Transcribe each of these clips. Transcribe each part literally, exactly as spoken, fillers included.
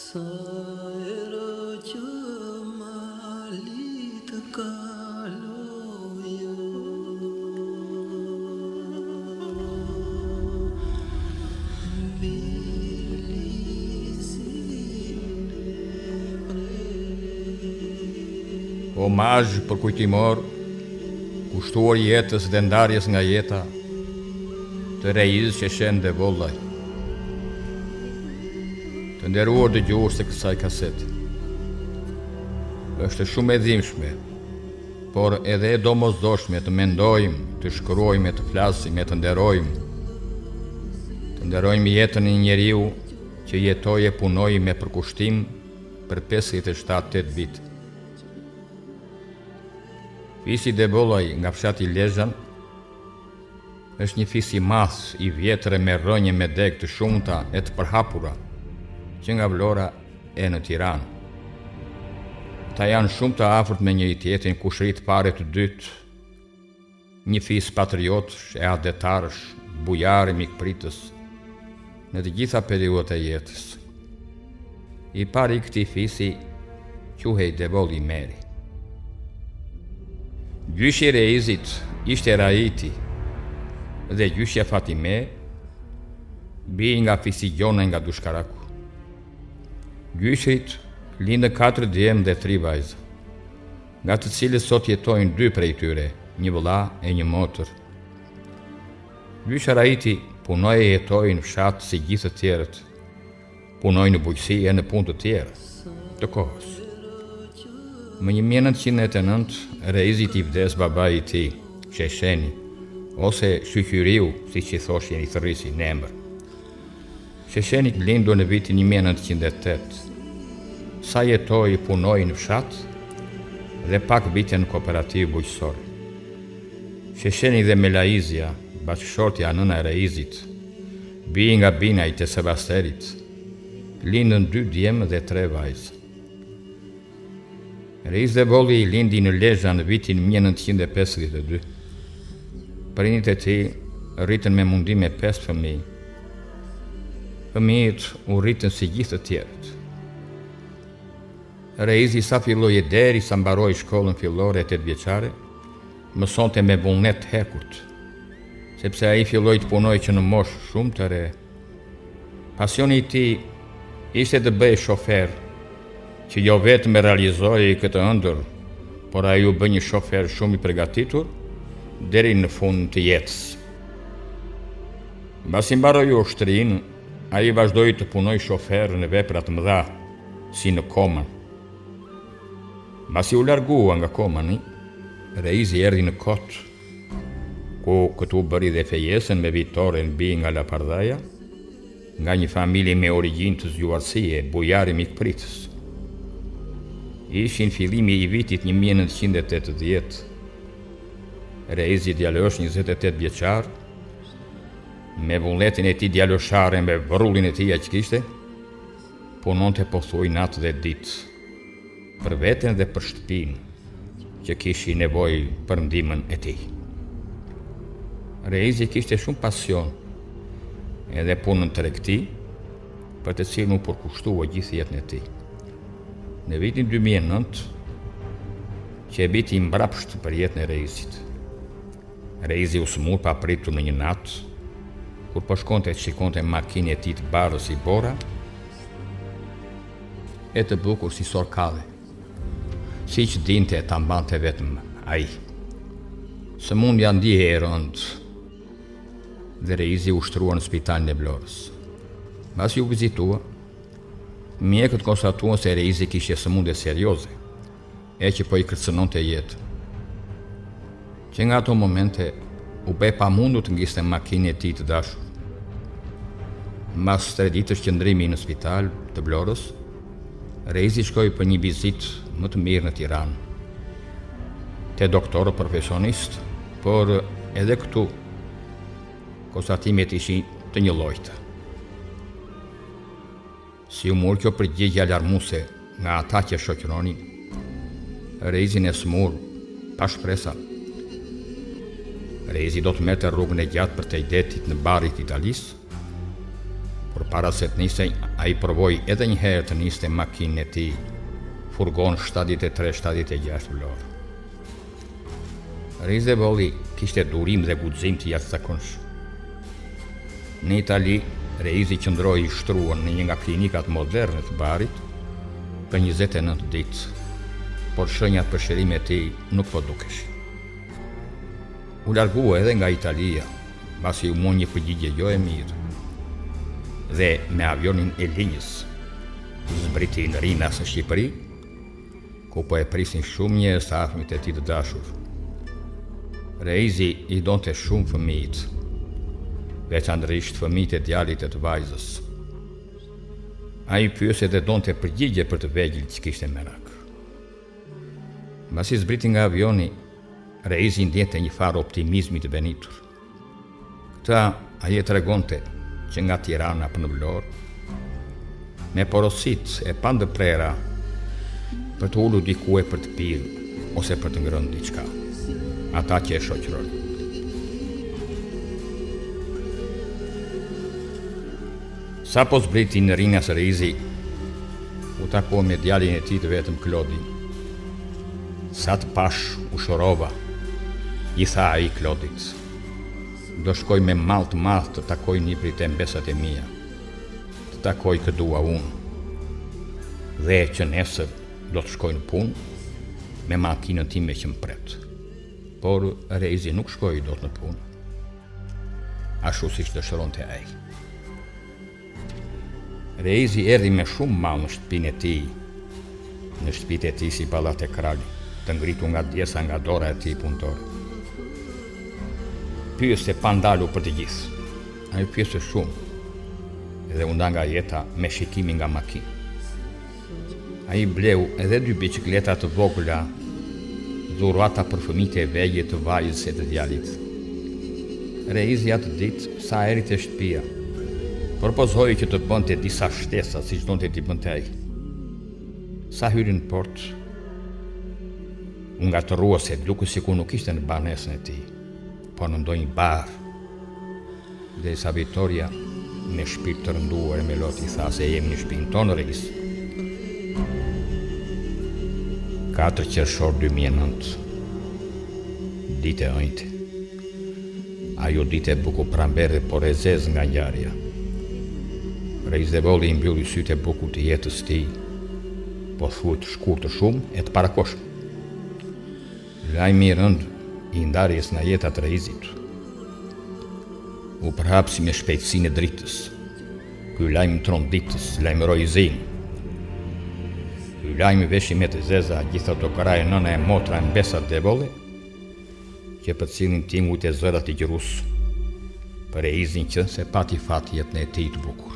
Sa era që mali të kaloja, Omazh për kujtimor, kushtuar jetës dhe ndarjes nga jeta, të Reiz Sheshen Devollaj. Të nderuar dëgjues të kësaj kasete. Është shumë e dhimbshme, por edhe e domosdoshme të mendojmë, të shkruajmë, të flasim, të nderojmë. Të nderojmë jetën e një njeriu që jetoi e punoi me përkushtim për pesëdhjetë e shtatë vit. Fisi Devollaj nga fshati Lezhën është një fis i madh, i vjetër e me rrënje me deg të shumta e të përhapura, që nga Vlora e në Tiranë. Ta janë shumë të afërt me njëri tjetrin, kushërit pare të dytë, një fis patriotësh e adetarësh, bujarë mikpritës, në të gjitha periudhat e jetës. I pari i këtij fisi quhej Devolli Meri. Gjyshi i Reizit ishte Raiti dhe gjyshja Fatime bij nga fisi Gjona nga Dushkaraku. Gjyshit lindën katër djemë dhe tri vajzë, nga të cilës sot jetojnë dy prej tyre, një vëlla e një motër. Gjysha Raiti punoi e jetoi në fshat si gjithë të tjerët, punoi në bujqësi e në punë të tjera të kohës. Më një mijë e nëntëqind e nëntë, Reizit i vdes babai i tij, Shesheni, ose Shqyqyriu, si që i thoshin i thërrisi në emër. Shesheni lindur në vitin një mijë e nëntëqind e tetë. Sa jetoi punoi në fshat dhe pak vite në kooperativë bujqësore. Shesheni dhe Melaizja, bashkëshortja nëna e Reizit, bij nga binajt e Sebasterit, lindën dy djemë dhe tre vajzë. Reiz Devolli lindi në Lezhë në vitin një mijë e nëntëqind e pesëdhjetë e dy. Prindit e tij rritën me mundim me pesë fëmijë. Fëmijët u rritën si gjithë të tjerët. Reizi sa filloi deri sa mbaroi shkollën fillore e tetëvjeçare, mësonte me vullnet të hekurt, sepse ai filloi të punojë që në moshë shumë të re. Pasioni i tij ishte të bëhej shofer, që jo vetëm e realizoi këtë ëndër, por ai u bë një shofer shumë i përgatitur deri në fund të jetës. Mbasi mbaroi ushtrinë, ai vazhdoi të punojë shofer në vepra të mëdha, si në Koman. Mbasi u largua nga Komani, Reizi erdhi në Kot, ku këtu bëri dhe fejesën me vitoren bij nga Lapardhaja, nga një familje me origjinë të zgjuarësie, bujari mikpritës. Ishin fillimi i vitit një mijë e nëntëqind e tetëdhjetë. Reizi djalosh njëzet e tetë vjeçar, me vullnetin e tij djaloshare, me vrullin e tij që kishte, punonte pothuaj natë dhe ditë, për veten dhe për shtëpinë, që kishi nevojë për ndihmën e tij. Reizi kishte shumë pasion, edhe punën tregti, për të cilën u përkushtua gjithë jetën e tij. Në vitin dy mijë e nëntë, që e biti mbrapsht për jetën e Reizit. Reizi u smur pa pritur në një natë, kur po shkonte të shikonte makinë e tij të bardhë si bora, e të bukur si sorkallë, siç dinte e ta mbante vetëm ai. Sëmundja ndihej e rëndë dhe Reizi u shtrua në spitalin e Vlorës. Mbasi u vizitua, mjekët konstatuan se Reizi kishte sëmundje serioze, e që po i kërcënonte jetën. Që nga ato momente u bë pamundur të ngiste makinën e tij të dashur. Mbas tre ditësh qëndrimi në spital të Vlorës, Reizi shkoi për një vizitë më të mirë në Tiranë, te doktorë profesionist, por edhe këtu konstatimet ishin të njëllojta. Si u mor kjo përgjigje alarmuese nga ata që shoqëronin Reizin e smur, pa shpresa. Reizi do të merrte rrugën e gjatë për të idetit në barit Italisë, Por para se të nisej, a I provoi edhe një herë të niste makinën e tij, furgon shtatëdhjetë e tre shtatëdhjetë e gjashtë vlorë. Reisevolli kishte durim dhe guxim të jashtëzakonshëm. Në Itali, Reizi qëndroi I shtruar në një nga klinikat moderne të Barit për njëzet e nëntë ditë, por shenjat për shërim e tij nuk po dukeshin. U largua edhe nga Italia, pasi u mon një përgjigje jo e mirë, dhe me avionin e linjës zbriti në Rinas në Shqipëri, ku po e prisin shumë njerëz të afërmit e tij të dashur. Reizi I donte shumë fëmijët, veçanërisht fëmijët e djalit e të vajzës. Ai pyese dhe donte përgjigje për të vegjël që kishte merak. Mbasi zbriti nga avioni, Reizi ndjente një farë optimizmi të benitur. Këta ai e tregonte që nga Tirana për në Vlorë, me porosit e pandëprera për të ulur dikue për të pirë ose për të ngrënë diçka, ata që e shoqërojnë. Sa po zbriti në Rinas Reizi, u takua me djalin e tij të vetëm Klodin. Sa të pash u shorova, I tha ai Klodit. Do shkoj me mall të madh të takoj niprit e mbesat e mia, të takoj kë dua unë, dhe që nesër do të shkoj në punë me makinën time që më pret. Por Reizi nuk shkoi dot në punë, ashtu siç dëshironte ai. Reizi erdhi me shumë mall në shtëpinë e tij, në shtëpitë e tij si pallat e krali, të ngritur nga djesa nga dora e tij punëtore. Pyeste pa ndalur për të gjithë. Ai pyeste shumë, edhe u nda nga jeta me shikimin nga makinë. Ai bleu edhe dy bicikleta të vogla, dhurata për fëmijët e vegjël të vajzës e të djalit. Reizi atë ditë sa eri te shtëpia, propozoi që të bënte disa shtesa siç donte t'i bënte ai. Sa hyri në portë, u ngatërrua se duku sikur nuk ishte në banesën e tij, po në ndonjë bar. Dhe sa Vittoria me shpirt të rënduar me lot I tha se jemi në shtëpinë tonë Reis. katër qershor dy mijë e nëntë. Ditë e ënjte. Ajo ditë e bukur pranverë, por e zezë nga ngjarja. Reisevolli I mbylli sytë e bukur të jetës tij, po thuhet shkurtër shumë e të parakoshëm. Lajmi I rënd I ndarjes nga jeta të Reizit u përhapsi me shpejtësinë e dritës. Ky lajm tronditës lajmëroi Zin. Ky lajm veshi me të zeza gjithë autokaraje nëna e motra e mbesat devolle, që për cilin timujt e zërat I gjërus, për Reizin që se pati fat jetën e tij të bukur.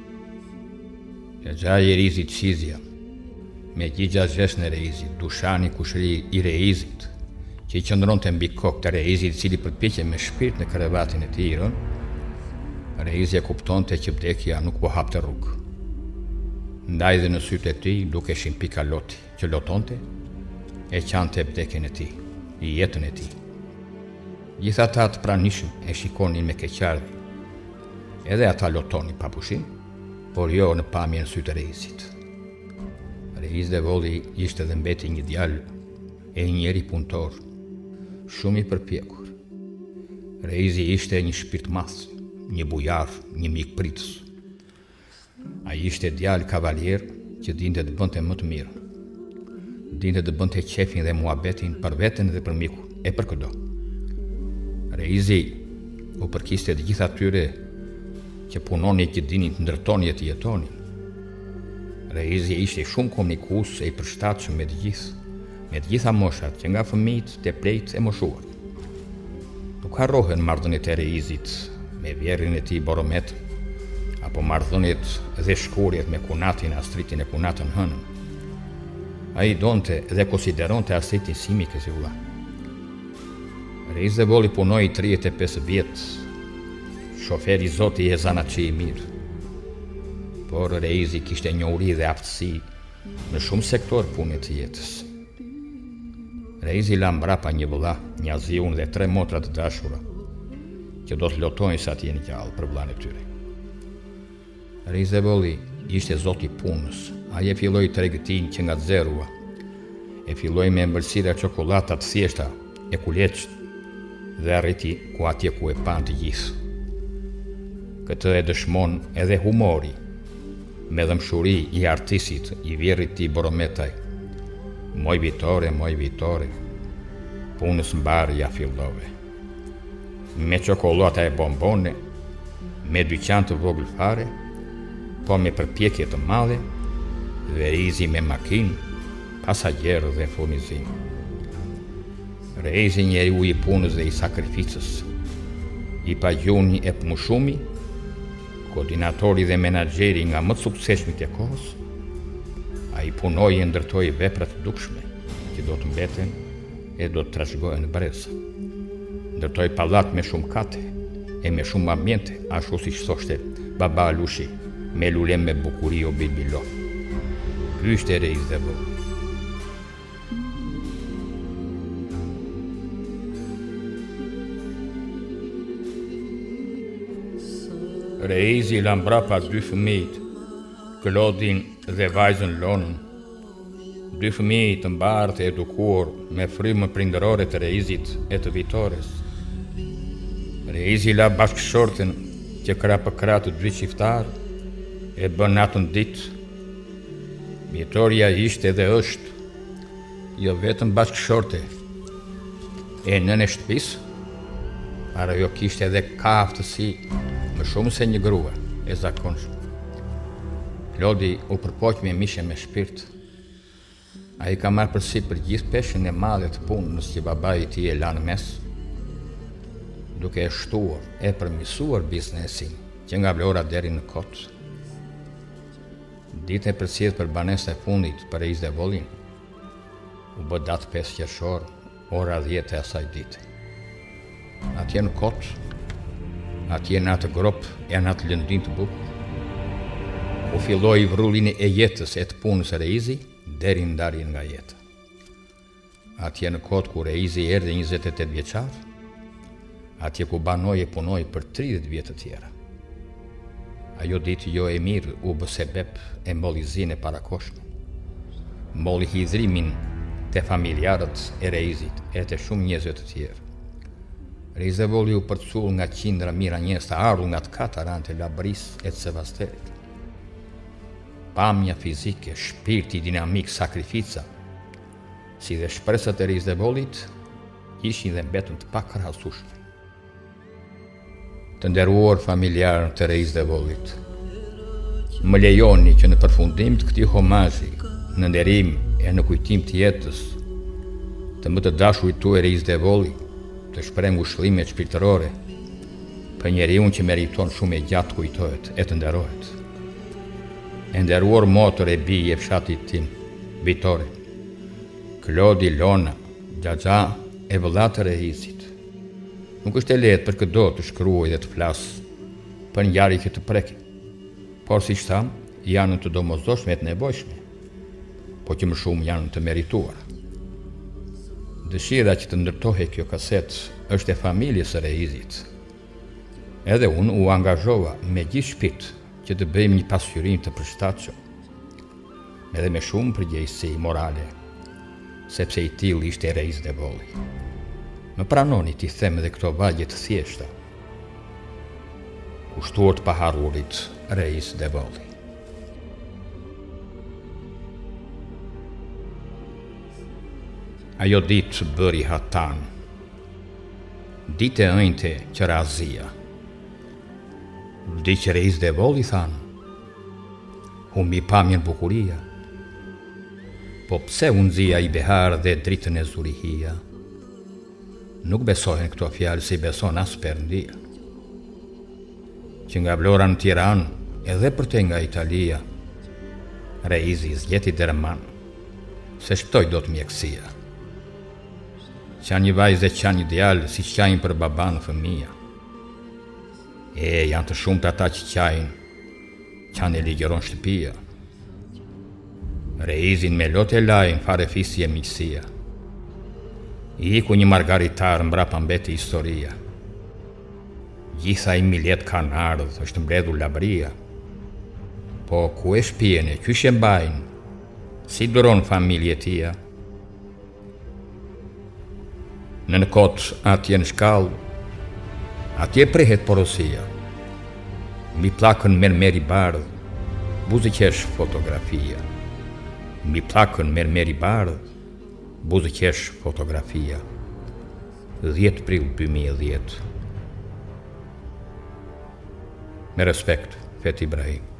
E gjaj e Reizit Shizja, me gjigja zhesh në Reizit, dushani kushëri I Reizit, që I qëndronte mbi kokë të Reizit, I cili përpiqej me shpirt në krevatin e tij rën, Reizi e kuptonte që vdekja nuk po hapte rrugë. Ndaj dhe në sytë e tij dukeshin pika loti, që lotonte e qante vdekjen e tij, I jetën e tij. Gjithë ata të pranishëm e shikonin me keqardhje. Edhe ata lotonin pa pushim, por jo në pamje në sytë e Reizit. Reisevolli ishte dhe mbeti një djalë e një njeri punëtor, shumë I përpjekur. Reizi ishte një shpirt madh, një bujar, një mik pritës. Ai ishte djalë kavalier që dinte të bënte më të mirë. Dinte të bënte qefin dhe muhabetin për veten dhe për mikun, e për këdo. Reizi u përkiste të gjithë atyre që punoni që dinin të ndërtoni e të jetoni. Reizi ishte shumë komunikues e I përshtatshëm me të gjithë, me të gjitha moshat, që nga fëmijët te plejt e moshuar. Nuk harrohen marrëdhëniet e Reizit me vjerrin e tij Boromet, apo marrëdhëniet dhe shkurjet me kunatin Astritin e kunatën Hënën. Ai donte dhe konsideronte Astritin si mik e si vëlla. Reisevolli punoi tridhjetë e pesë vjet, shofer I zoti e zanaçi I mirë. Por Reizi kishte njohuri dhe aftësi në shumë sektor punët të jetës. Reizi la mbrapa një vëlla, një aziun dhe tre motra të dashura, që do të lotojnë sa të jenë gjallë për vllain e tyre. Reizevoli ishte zoti punës. Ai e filloi tregtin që nga zerua. E filloi me ëmbëlsira çokolata të thjeshta e kuleç dhe arriti ku atje ku e pan të gjithë. Këtë e dëshmon edhe humori, me dëmshuri i artistit i vjerrit i Borometaj. Moj vitore, moj vitore, punës mbarë ja fillove. Me çokolata e bombone, me dyqan të vogël fare, po me përpjekje të madhe, dhe Reizi me makinë, pasagjerë dhe furnizim. Reizi njeriu i punës dhe i sakrificës, i pagjuni e pëmushumi, koordinatori dhe menaxheri nga më të suksesshmit e kohës, ai punoi e ndërtoi vepra të dukshme që do të mbeten e do të trashëgohen breza. Ndërtoi pallat me shumë kate e me shumë ambiente, ashtu siç thoshte baba Alushi, me lulem me bukuri o bilbilo. Ky ishte Reizevoli. Reizi la mbrapa dy fëmijët, Klodin dhe vajzën Lonën. Dy fëmijë të mbarë të edukuar me frymën prindërore të Reizit e të Vitores. Reizi la bashkëshorten që krah për krah të dy qiftar e bën natën ditë. Vitoria ishte dhe është jo vetëm bashkëshorte e nën e shtëpisë, por ajo kishte edhe kaftësi më shumë se një grua e zakonshme. Klodi u përpoq me mishe me shpirt. Ai ka marrë përsi për gjithë peshën e madhe të punës që babai i tij e lanë mes, duke e shtuar e përmirësuar biznesin që nga Vlora deri në Kot. Ditë e përcjell për banesën e fundit për Reizevolin u bë datë pesë qershor, ora dhjetë e asaj dite. Atje në Kot, atje në atë grop e në atë lëndin të bukur, u filloi vrulini e jetës e të punës së Reizi deri në ndarjen nga jeta. Atje në Kot ku Reizi erdhi njëzet e tetë vjeçar, atje ku banoi e punoi për tridhjetë vjet të tjera. Ajo ditë jo e mirë u bë sebep e mbollizinë e parakoshme. Mbolli hidhrimin te familjarët e Reizit e te shumë njerëz të tjerë. Reizevoli u përcull nga qindra mira njerëz të ardhur nga të Kataran, të Labris e të Sevasterit. Pamja fizike, shpirti dinamik, sakrifica, si dhe shpresat e Reizevolit, ishin dhe mbetën të pakrahasueshme. Të nderuar familjar të Reizevolit, më lejoni që në përfundim të këtij homazhi, në nderim e në kujtim të jetës të më të dashurit tuaj Reizevoli, të shpreh ngushëllime shpirtërore për njeriu që meriton shumë e gjatë kujtohet e të nderohet. E nderuar motër e bij e fshatit tim, Vitore, Klodi, Lona, Xhaxha e vëllat e Reizit. Nuk është e lehtë për këdo të shkruaj dhe të flas për ngjarje që të prekin, por siç tham, janë të domosdoshme e të nevojshme, po që më shumë janë të merituara. Dëshira që të ndërtohej kjo kaset është e familjes së Reizit. Edhe unë u angazhova me gjithë shpirt që të bëjmë një pasqyrim të përshtatshëm, edhe me shumë përgjegjësi morale, sepse i tillë ishte Reizevoli. Më pranoni t'i them edhe këto vagje të thjeshta. Kushtuar të paharrurit Reizevoli. Ajo ditë bëri hatan, ditë e ënjte që razia. Vdiq Reizevoli, thanë, humbi pamjen bukuria, po pse u nxia i behar dhe dritën e zurihia? Nuk besohen këto fjalë si beson as Perëndia, që nga Vlora në Tiranë, edhe për te nga Italia, Reizi zgjeti derman, se shtoj do të mjekësia. Qa një vajzë e qa një djalë, si qajnë për baban fëmija. E, janë të shumë të ata që qajnë, qanë e ligjeron shtëpia. Reizin me lot e lajnë, fare fisi e miqësia. I ku një margaritar mbrapa mbeti historia. Gjitha i miljet kanë ardhë, është mbledhur labria. Po ku e shpjene, qysh e mbajnë? Si duron familje tia? Në në kotë atje në shkallë, atje prehet porosia. Mi plakën mermeri bardh, buzëqesh fotografia. Mi plakën mermeri bardh, buzëqesh fotografia. dhjetë prill dy mijë e dhjetë. Me respekt, Fethi Ibrahim.